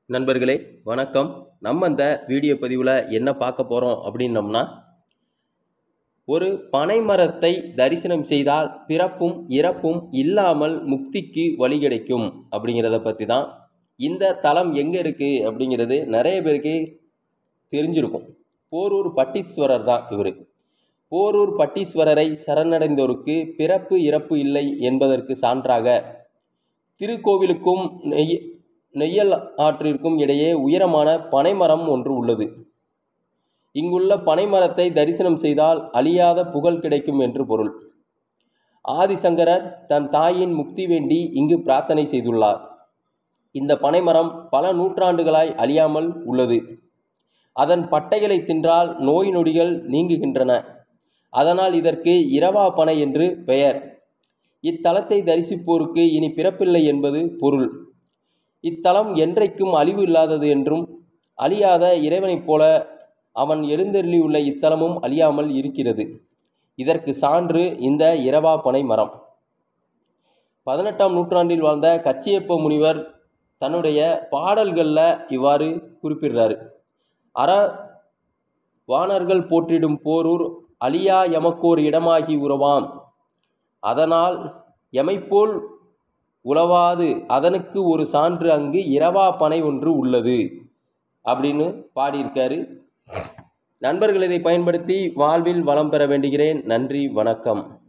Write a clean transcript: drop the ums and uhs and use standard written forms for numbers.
நண்பர்களே வணக்கம். நம்ம இந்த வீடியோ பதிவில் என்ன பார்க்க போகிறோம் அப்படின்னம்னா, ஒரு பனை மரத்தை தரிசனம் செய்தால் பிறப்பும் இறப்பும் இல்லாமல் முக்திக்கு வழி கிடைக்கும் அப்படிங்கிறத பற்றி தான். இந்த தலம் எங்கே இருக்குது அப்படிங்கிறது நிறைய பேருக்கு தெரிஞ்சிருக்கும். போரூர் பட்டீஸ்வரர் தான் இவர். போரூர் பட்டீஸ்வரரை சரணடைந்தோருக்கு பிறப்பு இறப்பு இல்லை என்பதற்கு சான்றாக திருக்கோவிலுக்கும் நெய்யல் ஆற்றிற்கும் இடையே உயரமான பனைமரம் ஒன்று உள்ளது. இங்குள்ள பனைமரத்தை தரிசனம் செய்தால் அழியாத புகழ் கிடைக்கும் என்று பொருள். ஆதிசங்கரர் தன் தாயின் முக்தி வேண்டி இங்கு பிரார்த்தனை செய்துள்ளார். இந்த பனைமரம் பல நூற்றாண்டுகளாய் அழியாமல் உள்ளது. அதன் பட்டைகளை தின்றால் நோய் நொடிகள் நீங்குகின்றன. அதனால் இதற்கு இரவா பனை என்று பெயர். இத்தலத்தை தரிசிப்போருக்கு இனி பிறப்பில்லை என்பது பொருள். இத்தலம் என்றைக்கும் அழிவு இல்லாதது என்றும், அழியாத இறைவனைப் போல அவன் எழுந்தருளியுள்ள இத்தலமும் அழியாமல் இருக்கிறது. இதற்கு சான்று இந்த இரவா பனை மரம். 18ஆம் நூற்றாண்டில் வாழ்ந்த கச்சியப்ப முனிவர் தன்னுடைய பாடல்களில் இவ்வாறு குறிப்பிடுறாரு. வானர்கள் போற்றிடும் போரூர் அழியா எமக்கோர் இடமாகி உறவாம், அதனால் எமைப்போல் உலவாது அதனுக்கு ஒரு சான்று அங்கு இரவா பனை ஒன்று உள்ளது அப்படின்னு பாடியிருக்காரு. நண்பர்கள், இதை பயன்படுத்தி வாழ்வில் வளம் பெற வேண்டுகிறேன். நன்றி, வணக்கம்.